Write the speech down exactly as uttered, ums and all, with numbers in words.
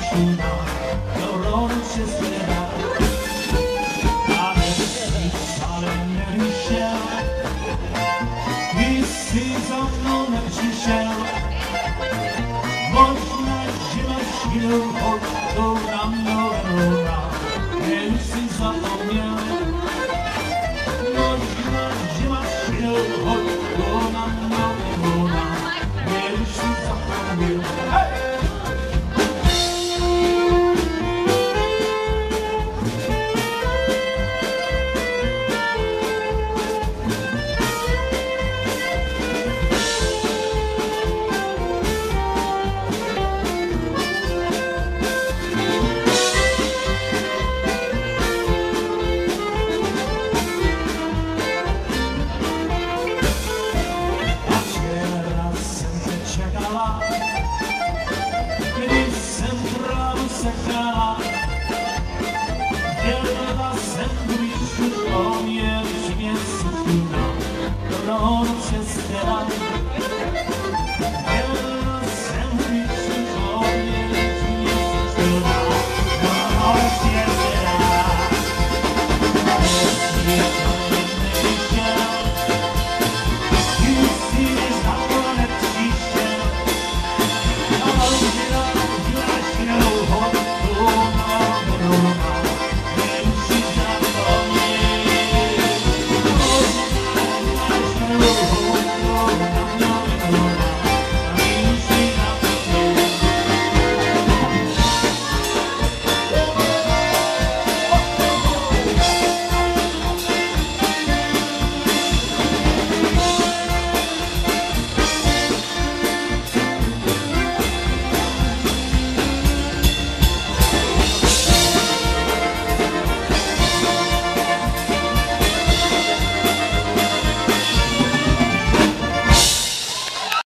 šuna, koronu se zvedá. A nebeský sále nevyšel, ty jsi za mnou nepřišel. Možná, že máš jinou hodnou na mnou nemohla, jen si zapomněl. Možná, že máš jinou hodnou na mnou nemohla, jen si zapomněl. Hey! Když jsem trávu sekala, dělala jsem blížku, o mě přiměsíčku na koronu přes děla.